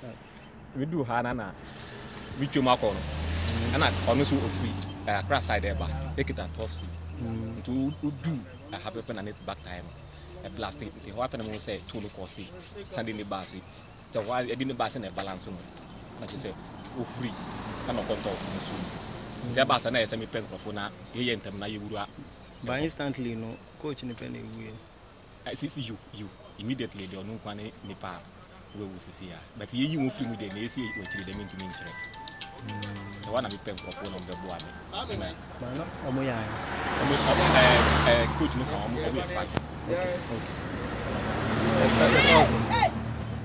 we do Hanana. We do Macon. And I honestly free. Crash side ever. Take it at 12 seat. To do a happy pen and it back time. A plastic. The weapon will say 2 local seat. Sending the bassy. So why I didn't bass in a balance. Like you say, free. Cannot control soon. The bass and I send me pen for now. Here in Tamna you would. But instantly, no coach in the penny. I see you immediately. They are no one Nepal. We will see here. But you will free me the lazy which they mean to me. The one I be paying for phone on the board. Coach, no, I'm